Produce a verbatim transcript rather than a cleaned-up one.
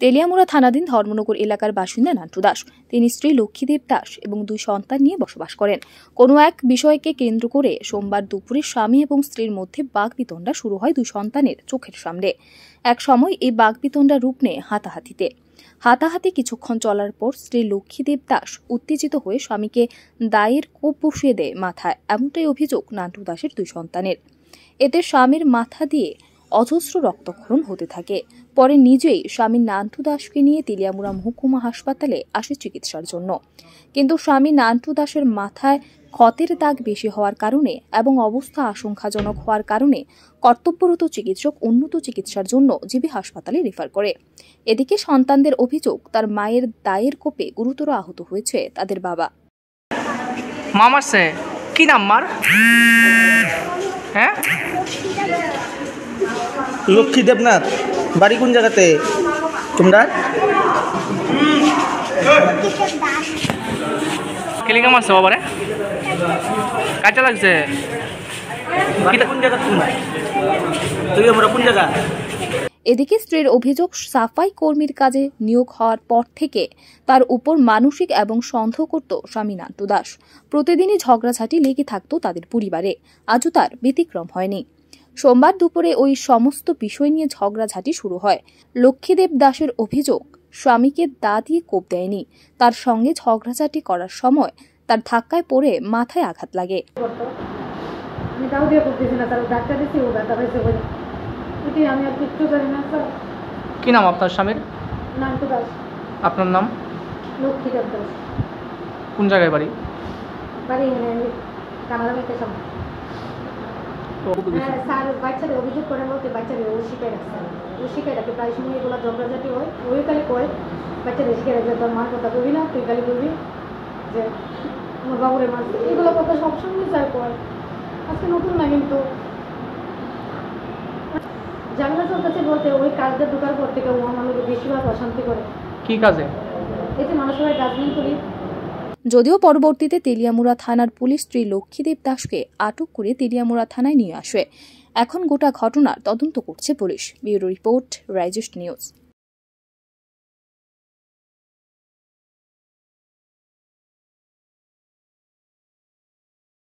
তেলিয়ামুড়া থানাধীন ধর্মনগর এলাকার বাসিন্দা নান্টু দাস। তিনি স্ত্রী লক্ষ্মীদেব দাস এবং দুই সন্তান নিয়ে বসবাস করেন। কোনো এক বিষয়কে কেন্দ্র করে সোমবার দুপুরে স্বামী এবং স্ত্রীর মধ্যে বাগবিতণ্ডা শুরু হয় দুই সন্তানের চোখের সামনে। এক সময় এই বাগবিতণ্ডা রূপ নেয় হাতাহাতিতে। হাতাহাতি কিছুক্ষণ চলার পর স্ত্রী লক্ষ্মীদেব দাস উত্তেজিত হয়ে স্বামীকে দায়ের কোপ বসিয়ে দেয় মাথায়, এমনটাই অভিযোগ নান্টু দাসের দুই সন্তানের। এতে স্বামীর মাথা দিয়ে অজস্র রক্তক্ষরণ হতে থাকে। পরে নিজেই স্বামী নান্টু দাসকে নিয়ে তেলিয়ামুড়া মহকুমা হাসপাতালে আসে চিকিৎসার জন্য, কিন্তু স্বামী নান্টু দাসের মাথায় ক্ষতের দাগ বেশি হওয়ার কারণে এবং অবস্থা আশঙ্কাজনক হওয়ার কারণে কর্তব্যরত চিকিৎসক উন্নত চিকিৎসার জন্য জিবি হাসপাতালে রেফার করে। এদিকে সন্তানদের অভিযোগ, তার মায়ের দায়ের কোপে গুরুতর আহত হয়েছে তাদের বাবা। মামার সে কি নাম মার? হ্যাঁ, লক্ষ্মী দেবনাথ। বাড়ি কোন জায়গাতে তোমরা? কেলিকা মারছে বাবারে, কাঁচা লাগছে। কোন জায়গা তোমরা? তুই আমরা কোন জায়গা? এদিকে স্ত্রীর অভিযোগ, সাফাই কর্মীর কাজে নিয়োগ হওয়ার পর থেকে তার উপর মানসিক এবং সন্দেহ করত স্বামী নান্টু দাস। প্রতিদিনই ঝগড়াঝাটি লেগে থাকত তাদের পরিবারে, আজও তার ব্যতিক্রম হয়নি। সোমবার দুপুরে ওই সমস্ত বিষয় নিয়ে ঝগড়াঝাটি শুরু হয়। লক্ষ্মীদেব দাসের অভিযোগ, স্বামীকে দা দিয়ে কোপ দেয়নি, তার সঙ্গে ঝগড়াঝাটি করার সময় তার ধাক্কায় পড়ে মাথায় আঘাত লাগে। কি নাম আপনার স্বামীর? নান্টু দাস। আপনার নাম? লক্ষ্মীদেব দাস। কোন জায়গায় বাড়ি? বাড়ি কানাডা ব্যাংকের সামনে। হ্যাঁ স্যার, বাচ্চাদের অভিযোগ করে বলতে বাচ্চাদের ও শিখাই রাখছে, ও শিখাই রাখে। প্রায় সময় এগুলো ঝগড়াঝাটি হয়, ওই কালে কয় বাচ্চাদের শিখাই রাখবে, তোর মার কথা কবি না, তুই কালি বলবি যে আমার বাবুরে মার। এগুলো কথা সবসময় স্যার কয়, আজকে নতুন না। কিন্তু ঝামেলা চলতেছে বলতে ওই কাজটা ঢোকার পর থেকে ও আমাদের বেশিরভাগ অশান্তি করে। কি কাজে? এই যে মানুষের ডাস্টবিন করি। যদিও পরবর্তীতে তেলিয়ামুড়া থানার পুলিশ স্ত্রী লক্ষ্মীদেব দাসকে আটক করে তেলিয়ামুড়া থানায় নিয়ে আসে। এখন গোটা ঘটনার তদন্ত করছে পুলিশ। ব্যুরো রিপোর্ট, রাইজেস্ট নিউজ।